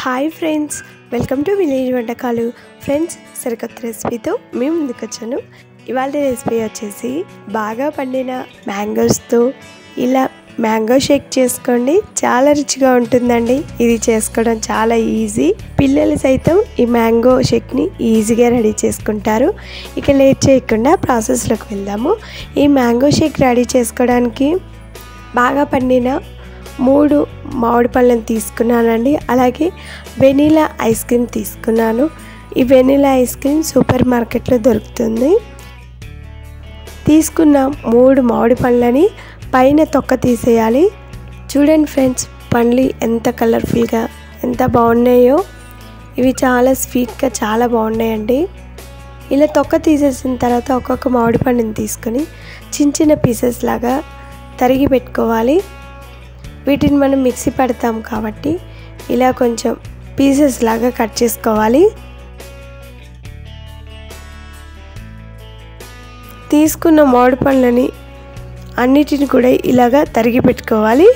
Hi friends, welcome to village వంటకాలు. Friends, సరికొత్త రెసిపీతో మేము ముందుకు వచ్చాను. ఇవాళ రెసిపీ వచ్చేసి బాగా పండిన మ్యాంగోస్తో ఇలా మ్యాంగో షేక్ చేసుకోండి. చాలా రుచిగా ఉంటుందండి. ఇది చేసుకోవడం చాలా ఈజీ. పిల్లలు సైతం ఈ మ్యాంగో షేక్ని ఈజీగా రెడీ చేసుకుంటారు. ఇక లేట్ చేయకుండా ప్రాసెస్లోకి వెళ్దాము. ఈ మ్యాంగో షేక్ రెడీ చేసుకోవడానికి బాగా పండిన 3 మామిడి పళ్ళను తీసుకున్నానండి. అలాగే వెనీలా ఐస్ క్రీమ్ తీసుకున్నాను. ఈ వెనీలా ఐస్ క్రీమ్ సూపర్ మార్కెట్లో దొరుకుతుంది. తీసుకున్న 3 మామిడి పళ్ళని పైన తొక్క తీసేయాలి. చూడండి ఫ్రెండ్స్, పండ్లు ఎంత కలర్ఫుల్గా ఎంత బాగున్నాయో. ఇవి చాలా స్వీట్గా చాలా బాగున్నాయండి. ఇలా తొక్క తీసేసిన తర్వాత ఒక్కొక్క మామిడి పండుని తీసుకొని చిన్న చిన్న పీసెస్ లాగా తరిగి పెట్టుకోవాలి. వీటిని మనం మిక్సీ పడతాం కాబట్టి ఇలా కొంచెం పీసెస్ లాగా కట్ చేసుకోవాలి. తీసుకున్న మామిడి పళ్ళని అన్నిటిని కూడా ఇలాగా తరిగి పెట్టుకోవాలి.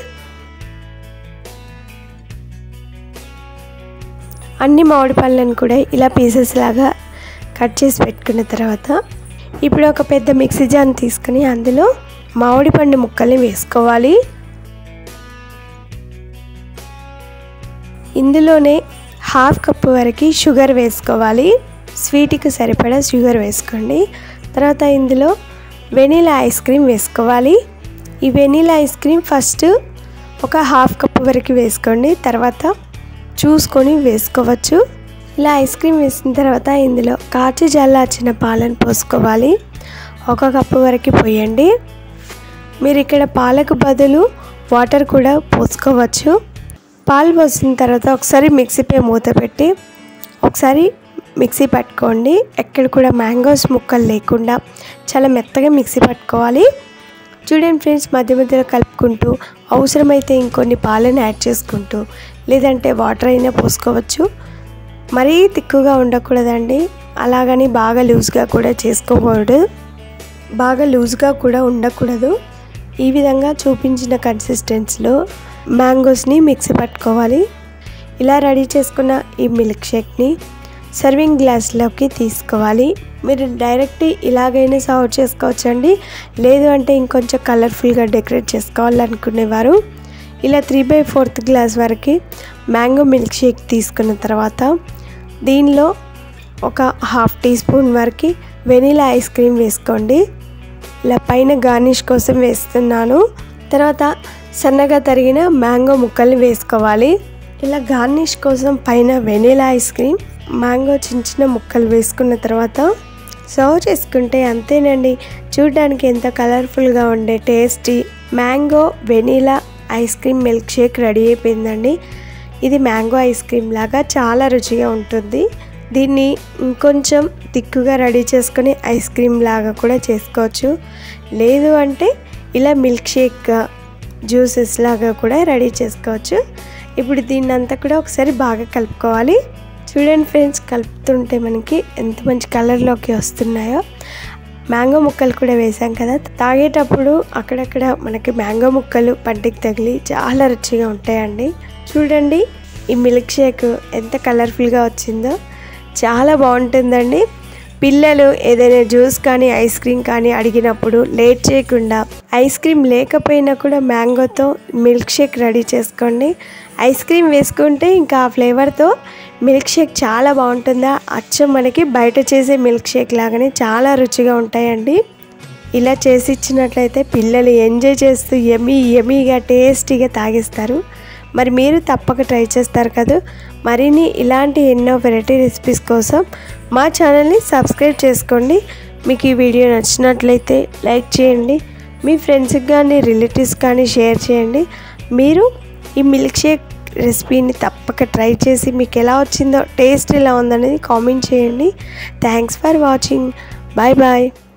అన్ని మామిడి పళ్ళని కూడా ఇలా పీసెస్ లాగా కట్ చేసి పెట్టుకున్న తర్వాత ఇప్పుడు ఒక పెద్ద మిక్సీ జార్ తీసుకుని అందులో మామిడి పండు ముక్కల్ని వేసుకోవాలి. ఇందులోనే 1/2 కప్పు వరకు షుగర్ వేసుకోవాలి. స్వీట్కి సరిపడా షుగర్ వేసుకోండి. తర్వాత ఇందులో వెనీలా ఐస్ క్రీమ్ వేసుకోవాలి. ఈ వెనీలా ఐస్ క్రీమ్ ఫస్ట్ ఒక 1/2 కప్పు వరకు వేసుకోండి. తర్వాత చూసుకొని వేసుకోవచ్చు. ఇలా ఐస్ క్రీమ్ వేసిన తర్వాత ఇందులో కాచి చల్లార్చిన పాలను పోసుకోవాలి. 1 కప్పు వరకు పోయండి. మీరు ఇక్కడ పాలకు బదులు వాటర్ కూడా పోసుకోవచ్చు. పాలు పోసిన తర్వాత ఒకసారి మిక్సీపై మూత పెట్టి ఒకసారి మిక్సీ పట్టుకోండి. ఎక్కడ కూడా మ్యాంగోస్ ముక్కలు లేకుండా చాలా మెత్తగా మిక్సీ పట్టుకోవాలి. చూడండి ఫ్రెండ్స్, మధ్య మధ్యలో కలుపుకుంటూ అవసరమైతే ఇంకొన్ని పాలను యాడ్ చేసుకుంటూ లేదంటే వాటర్ అయినా పోసుకోవచ్చు. మరీ తిక్కుగా ఉండకూడదండి, అలాగని బాగా లూజ్గా కూడా చేసుకోకూడదు, బాగా లూజ్గా కూడా ఉండకూడదు. ఈ విధంగా చూపించిన కన్సిస్టెన్సీలో మ్యాంగోస్ని మిక్సీ పట్టుకోవాలి. ఇలా రెడీ చేసుకున్న ఈ మిల్క్ షేక్ని సర్వింగ్ గ్లాస్లోకి తీసుకోవాలి. మీరు డైరెక్ట్ ఇలాగైనా సర్వ్ చేసుకోవచ్చండి. లేదు అంటే ఇంకొంచెం కలర్ఫుల్గా డెకరేట్ చేసుకోవాలనుకునేవారు ఇలా 3/4 గ్లాస్ వరకు మ్యాంగో మిల్క్ షేక్ తీసుకున్న తర్వాత దీనిలో ఒక 1/2 టీ స్పూన్ వరకు వెనీలా ఐస్ క్రీమ్ వేసుకోండి. ఇలా పైన గార్నిష్ కోసం వేస్తున్నాను. తర్వాత సన్నగా తరిగిన మ్యాంగో ముక్కల్ని వేసుకోవాలి. ఇలా గార్నిష్ కోసం పైన వెనీలా ఐస్ క్రీమ్ మ్యాంగో చిన్న చిన్న ముక్కలు వేసుకున్న తర్వాత సర్వ్ చేసుకుంటే అంతేనండి. చూడడానికి ఎంత కలర్ఫుల్గా ఉండే tasty mango vanilla ice cream milk shake ready అయిపోయిందండి. ఇది మ్యాంగో ఐస్ క్రీమ్ లాగా చాలా రుచిగా ఉంటుంది. దీన్ని ఇంకొంచెం తిక్కుగా రెడీ చేసుకొని ఐస్ క్రీమ్ లాగా కూడా చేసుకోవచ్చు. లేదు అంటే ఇలా మిల్క్ షేక్ జ్యూసెస్ లాగా కూడా రెడీ చేసుకోవచ్చు. ఇప్పుడు దీన్ని అంతా కూడా ఒకసారి బాగా కలుపుకోవాలి. చూడండి ఫ్రెండ్స్, కలుపుతుంటే మనకి ఎంత మంచి కలర్లోకి వస్తున్నాయో. మ్యాంగో ముక్కలు కూడా వేసాం కదా, తాగేటప్పుడు అక్కడక్కడ మనకి మ్యాంగో ముక్కలు పంటికి తగిలి చాలా రుచిగా ఉంటాయండి. చూడండి ఈ మిల్క్ షేక్ ఎంత కలర్ఫుల్గా వచ్చిందో, చాలా బాగుంటుందండి. పిల్లలు ఏదైనా జ్యూస్ కానీ ఐస్ క్రీమ్ కానీ అడిగినప్పుడు లేట్ చేయకుండా ఐస్ క్రీమ్ లేకపోయినా కూడా మ్యాంగోతో మిల్క్ షేక్ రెడీ చేసుకోండి. ఐస్ క్రీమ్ వేసుకుంటే ఇంకా ఆ ఫ్లేవర్తో మిల్క్ షేక్ చాలా బాగుంటుందా, అచ్చం మనకి బయట చేసే మిల్క్ షేక్ లాగానే చాలా రుచిగా ఉంటాయండి. ఇలా చేసి ఇచ్చినట్లయితే పిల్లలు ఎంజాయ్ చేస్తూ యమ్మీగా టేస్టీగా తాగేస్తారు. మరి మీరు తప్పక ట్రై చేస్తారు కదా. మరిన్ని ఇలాంటి ఎన్నో వెరైటీ రెసిపీస్ కోసం మా ఛానల్ని సబ్స్క్రైబ్ చేసుకోండి. మీకు ఈ వీడియో నచ్చినట్లయితే లైక్ చేయండి. మీ ఫ్రెండ్స్కి కానీ రిలేటివ్స్ కానీ షేర్ చేయండి. మీరు ఈ మిల్క్ షేక్ రెసిపీని తప్పక ట్రై చేసి మీకు ఎలా వచ్చిందో, టేస్ట్ ఎలా ఉందనేది కామెంట్ చేయండి. Thanks for watching. Bye bye.